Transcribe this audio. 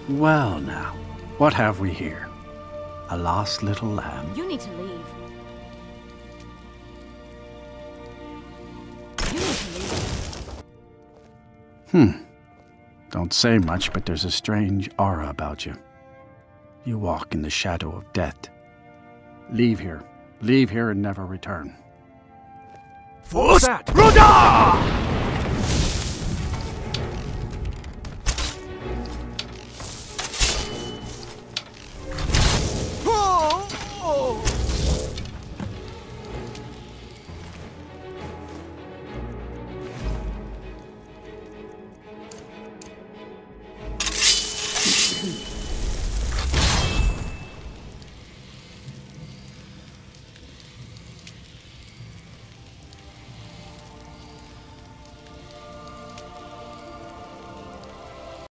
Well now, what have we here? A lost little lamb? You need to leave. You need to leave. Don't say much, but there's a strange aura about you. You walk in the shadow of death. Leave here. Leave here and never return. What's that? Ruda!